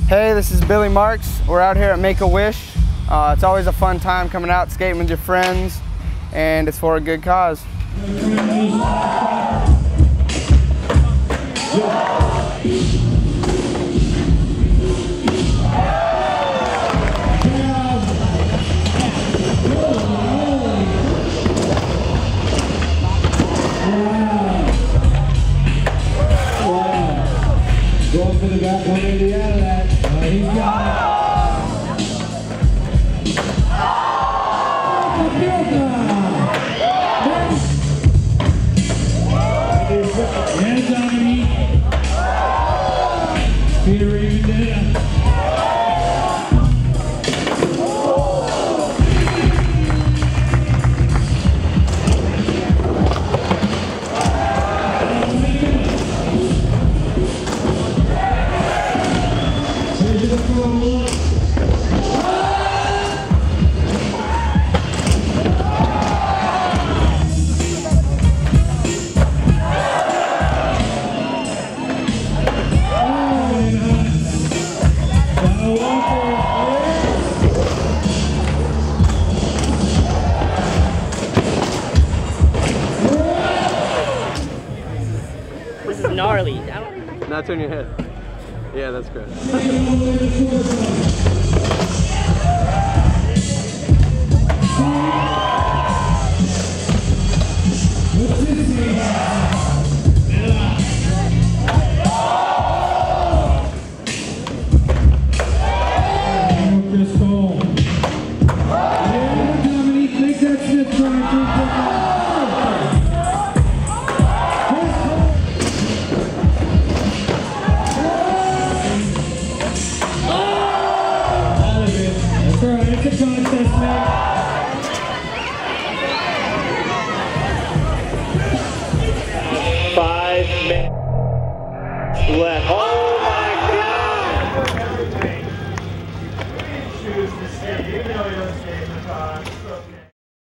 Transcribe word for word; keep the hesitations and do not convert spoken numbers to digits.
Hey, this is Billy Marks. We're out here at Make-A-Wish. Uh, it's always a fun time coming out skating with your friends, and it's for a good cause. Going for the back, coming to the end of that. Uh, he's got it. Hands on me. Peter Raven did it. This is gnarly. Now turn your head. Yeah, that's good. Five minutes left. Oh my God!